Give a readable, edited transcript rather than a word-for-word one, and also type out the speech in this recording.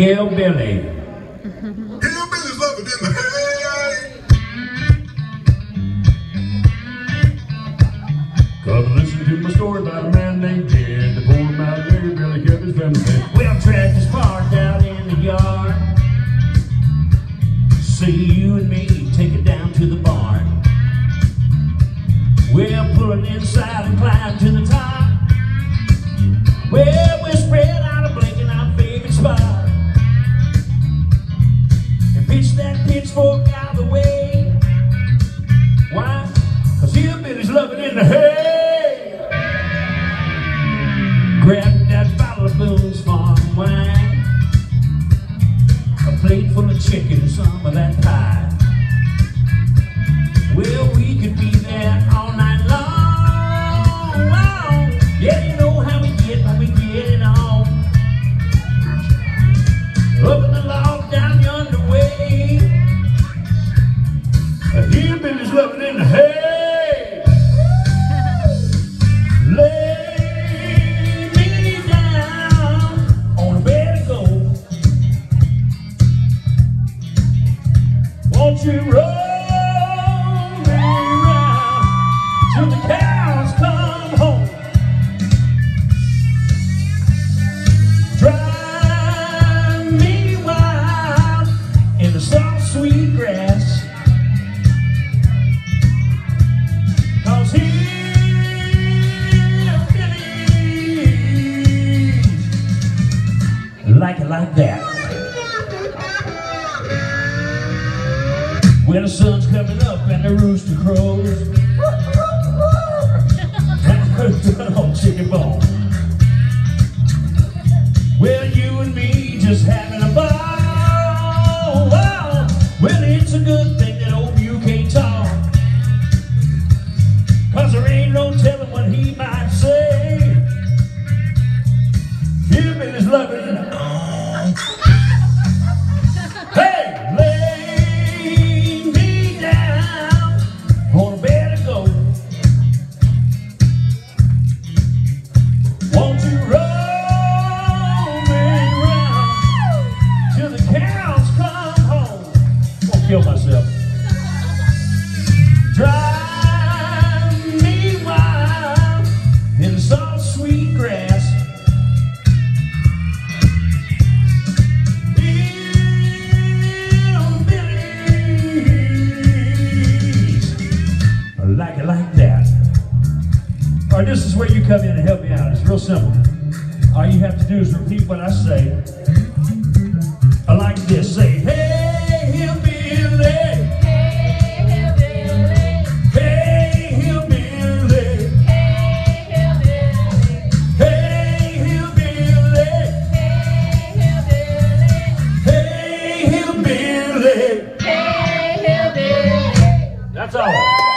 Hillbilly. Hillbillies love it in the hay. Come and listen to my story about a man named Jed. The poor mountain hillbilly kept his family fed. Well, tractor's parked out in the yard. See you and me take it down to the barn. We'll pull it inside and climb to the top. Well, we'll spread out a blanket in our favorite spot and pitch that pitchfork out of the way. Why? 'Cause hillbillies love it in the hay. Grab that bottle of Boone's Farm wine, a plate full of chicken and some of that pie. Well, we could be there all night long. Wow. Yeah, you know how we get when we get it on. Up in the log down yonder way. A hillbilly's loving in the hay. Lay me down on a bed of gold. Won't you roll me round till the cows come home? Drive me wild in the soft sweet grass. 'Cause hillbillies like it like that. When the sun's coming up and the rooster crows, and on chicken bone. Well, you and me just having a ball. Wow. Well, it's a good thing that old you can't talk, 'cause there ain't no telling what he might say. Hillbillies love it. Hey, lay me down on a bed of gold. Won't you roll me round till the cows come home? Won't kill myself. Drive me wild in the soft sweet grass. Hillbillies like it like that. All right, this is where you come in and help me out. It's real simple. All you have to do is repeat what I say. I like this. Say, hey, hillbilly. Hey, hillbilly. Hey, hillbilly. Hey, hillbilly. Hey, hillbilly. Hey, hillbilly. Hey, hillbilly. That's all.